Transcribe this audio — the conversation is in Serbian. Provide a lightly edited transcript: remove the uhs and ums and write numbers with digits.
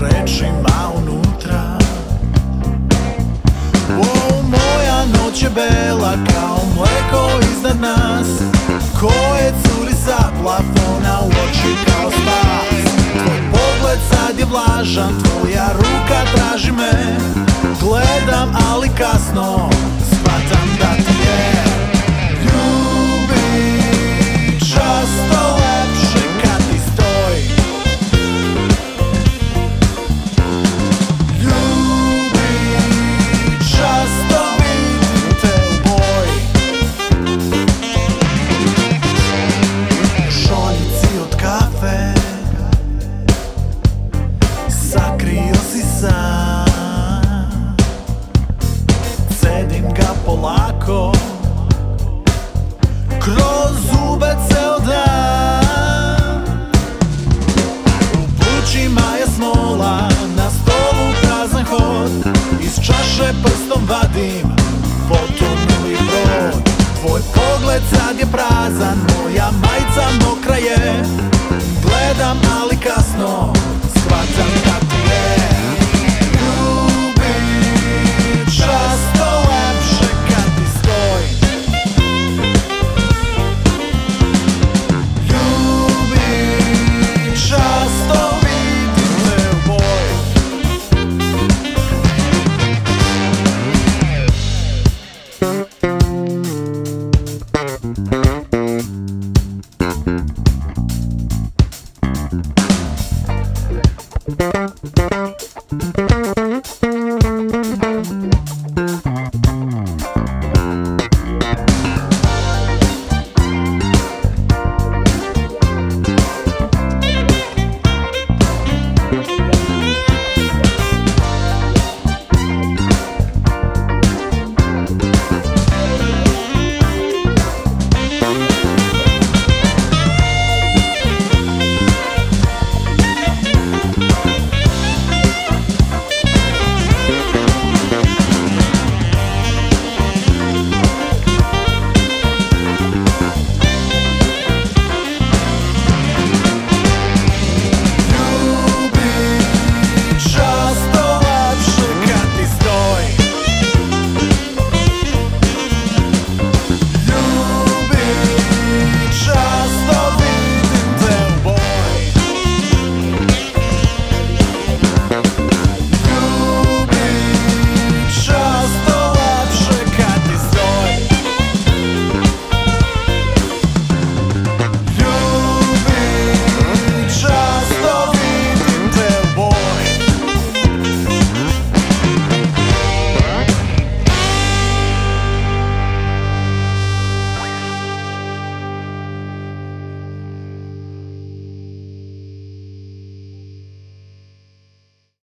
rečima unutra. Moja noć je bela kao mleko iznad nas, koje curi sa plafona u oči kao spas. Tvoj pogled sad je vlažan, tvoja ruka traži me. Gledam ali kasno, shvatam da ti je ljubit často lepše kad ti stoji. Ljubit často vidim te u boji. Šoljici od kafe, sakrio si sam. Cedim ga polako, kroz zube ceo dan. U plućima je smola, na stolu prazan hod. Iz čaše prstom vadim potonuli brod. Tvoj pogled sad je prazan, moja majica mokra je. Gledam ali kasno, shvatam da ti je ljubit často lepše kad ti stoji. Ljubit často vidim te u boji.